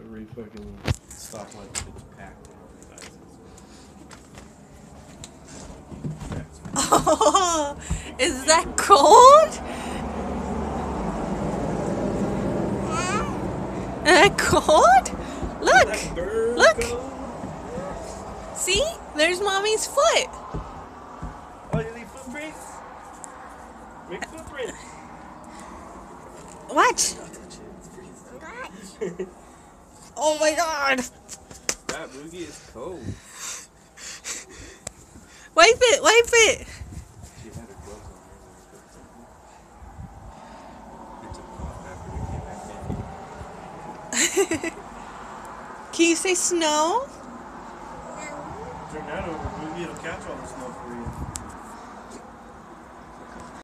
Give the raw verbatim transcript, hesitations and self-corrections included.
where you fucking stop like it's packed and all the Oh, is that cold? Is that cold? Look, look. See? There's mommy's foot. Oh, you leave footprints? Make footprints. Watch. Oh my god. That boogie is cold. Wipe it, wipe it. She had her gloves on her. It took off after we came back in. Can you say snow? Turn that over, boogie. It'll catch all the snow for you.